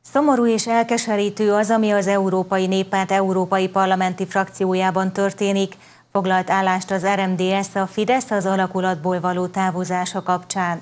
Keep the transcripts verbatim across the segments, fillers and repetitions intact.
Szomorú és elkeserítő az, ami az Európai Néppárt európai parlamenti frakciójában történik, foglalt állást az er em dé es a Fidesz az alakulatból való távozása kapcsán.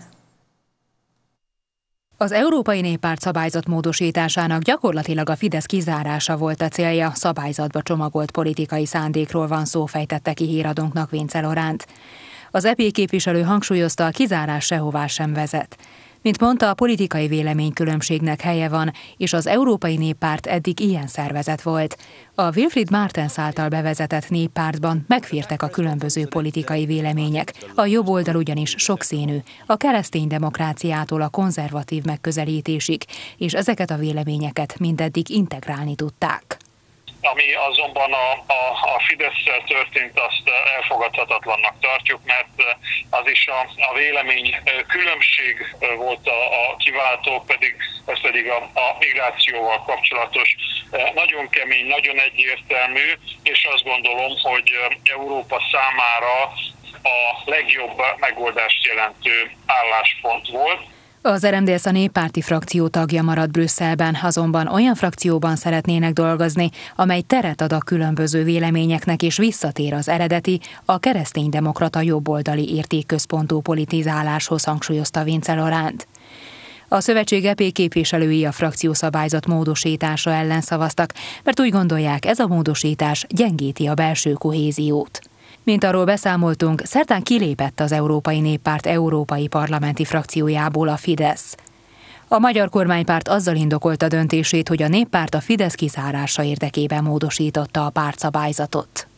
Az Európai Néppárt szabályzat módosításának gyakorlatilag a Fidesz kizárása volt a célja, szabályzatba csomagolt politikai szándékról van szó, fejtette ki híradónknak Vince Loránt. Az é pé képviselő hangsúlyozta, a kizárás sehová sem vezet. Mint mondta, a politikai véleménykülönbségnek helye van, és az Európai Néppárt eddig ilyen szervezet volt. A Wilfried Martens által bevezetett néppártban megfértek a különböző politikai vélemények. A jobb oldal ugyanis sokszínű, a keresztény demokráciától a konzervatív megközelítésig, és ezeket a véleményeket mindeddig integrálni tudták. Ami azonban a, a, a Fidesz-szel történt, azt elfogadhatatlannak tartjuk, mert az is a, a vélemény különbség volt a, a kiváltó, pedig, ez pedig a, a migrációval kapcsolatos. Nagyon kemény, nagyon egyértelmű, és azt gondolom, hogy Európa számára a legjobb megoldást jelentő álláspont volt. Az er em dé es a néppárti frakció tagja maradt Brüsszelben, azonban olyan frakcióban szeretnének dolgozni, amely teret ad a különböző véleményeknek és visszatér az eredeti, a kereszténydemokrata jobboldali értékközpontú politizáláshoz, hangsúlyozta Vince Loránt. A szövetség é pé képviselői a frakciószabályzat módosítása ellen szavaztak, mert úgy gondolják, ez a módosítás gyengíti a belső kohéziót. Mint arról beszámoltunk, szerdán kilépett az Európai Néppárt európai parlamenti frakciójából a Fidesz. A magyar kormánypárt azzal indokolta döntését, hogy a néppárt a Fidesz kizárása érdekében módosította a pártszabályzatot.